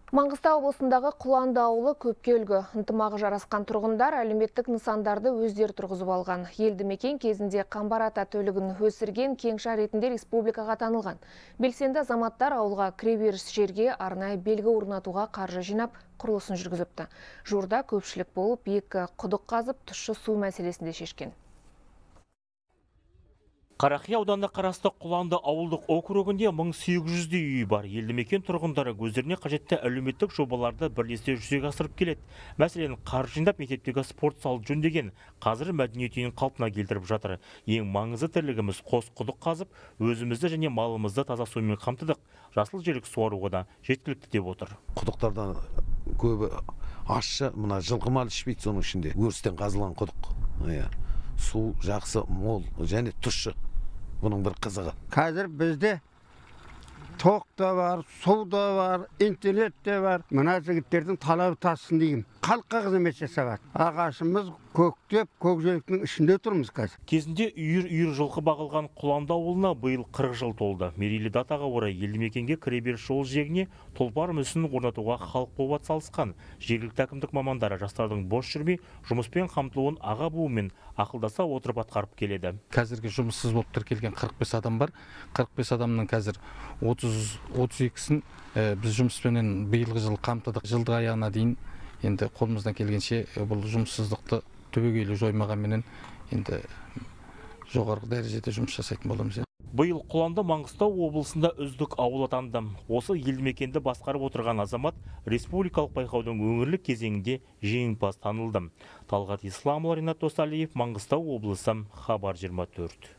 Маңғыстау облысындағы Құланды ауылы көпке үлгі. Ынтымағы жарасқан тұрғындар әлеуметтік нысандарды өздері тұрғызып алған. Елді мекен кезінде қамбар ата төлігін өсірген кеңшар ретінде республикаға танылған. Белсенді азаматтар ауылға кіреберіс жерге арнайы белгі орнатуға қаржы жинап, құрылысын жүргізіпті. Жуырда көпшілік болып, екі құдық қазып, тұщы су мәселесінде шешкен. Қарақия ауданына қарасты Құланды ауылдық округінде 1800-дей үй бар. Елді мекен тұрғындары өздеріне қажетті әлеуметтік жобаларды бірлесе жүзеге асырып келеді. Мәселен, қаржы жинап мектептегі спорт зал жөндеген, қазір мәдениет үйін қалпына келтіріп жатыр. Ең маңызды тірлігіміз қос құдық қазып, өзімізді және малымызды таза сумен қамтыдық. Жасыл желік суаруға да жеткілікті деп отыр. Құдықтардан көбі ащы, мына жылқы мал ішпейді, соның ішінде өрістен қазылған құдық. Су жақсы, мол және тұщы. Бұның бір қызығы. Қазір бізде тоқ та бар, су да бар, интернет те бар. Мына жігіттердің талабы тассын деймін. Халыққа қызмет жасап. Ағашымыз көктеп, көкжеліктің ішінде тұрмыз қазір. Кезінде үйір жылқы бағылған Құланды ауылына биыл 40 жыл толды. Мерейлі датаға орай елді мекенге кіреберіс жол жиегіне тұлпар мүсінін орнатуға халық болып атсалысқан. Жергілікті әкімдік мамандары жастардың бос жүрмей, жұмыспен қамтылуын аға буынмен ақылдаса отырып атқарып келеді. Қазіргі жұмыссыз болып тіркелген 45 адам бар. 45 адамның қазір 32-сін біз жұмыспенен биылғы жыл қамтыдық. Жылдың аяғына дейін енді қолымыздан келгенше бұл жұмыссыздықты түбегейлі жоймағанменен енді жоғарғы дәрежеде жұмыс жасайтын боламыз. Биыл Құланды Маңғыстау облысында үздік ауыл атанды. Осы елді мекенді басқарып отырған азамат республикалық байқаудың өңірлік кезеңінде жеңімпаз танылды. Талғат Исламұлы, Ринат Досалиев, Маңғыстау облысы, Хабар 24.